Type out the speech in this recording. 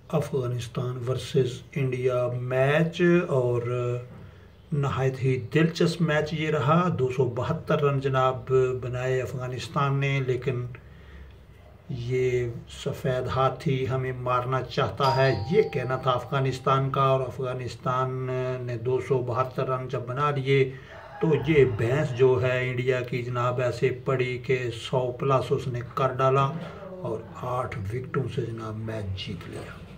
Afghanistan versus India match और नहायत ही दिलचस्प मैच ये रहा। 272 रन जनाब बनाए अफ़गानिस्तान ने, लेकिन ये सफ़ेद हाथी हमें मारना चाहता है, ये कहना था अफ़गानिस्तान का। और अफ़गानिस्तान ने 272 रन जब बना लिए तो ये भैंस जो है इंडिया की जनाब ऐसे पड़ी कि 100 प्लस उसने कर डाला और 8 विकेटों से जनाब मैच जीत लिया।